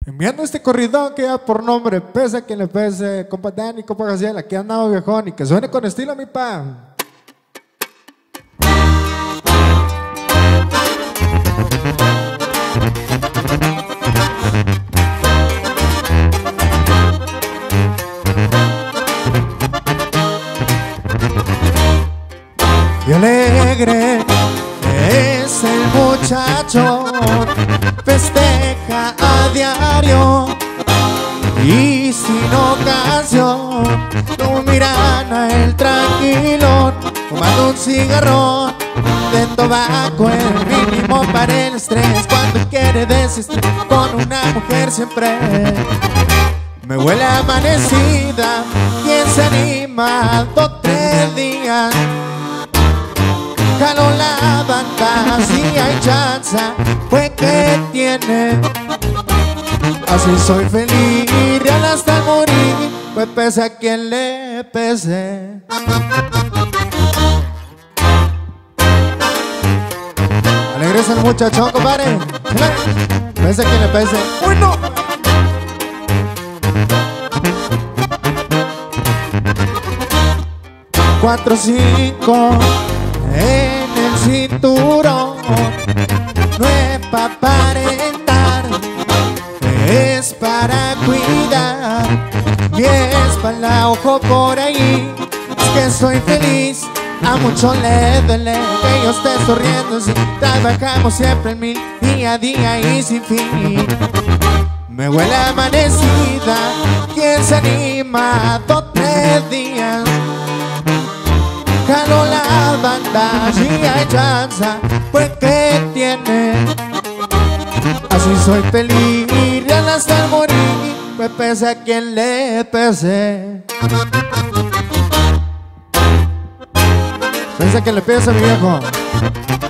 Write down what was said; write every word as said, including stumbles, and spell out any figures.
Enviando este corridón que ya por nombre pese a quien le pese, compa Dani, compa Gaciel, aquí andamos viejón y que suene con estilo mi pa. Y alegre es el muchacho, festeja a diario y sin ocasión no miran a él tranquilo, fumando un cigarrón de tabaco, el mínimo para el estrés. Cuando quiere desistir con una mujer siempre me huele a amanecida. ¿Quién se anima dos, tres días? Jaló la banda, si hay chance, pues que tiene. Así soy feliz, real hasta el morir, pues pese a quien le pese. Alegre es el muchachón, compadre, pese a quien le pese. ¡Uy, no! Cuatro, cinco en el cinturón, no es para aparentar, es para cuidar y es para el ojo por ahí. Es que soy feliz, a muchos le duele que yo esté sonriendo, si trabajamos siempre en mil, día a día y sin fin. Me huele a amanecida, ¿quién se anima dos, tres días? Jaló la banda, si hay chance, pues que tiene. Así soy feliz, real hasta el morir, pues pese a quien le pese. Pese a quien le pese, mi viejo.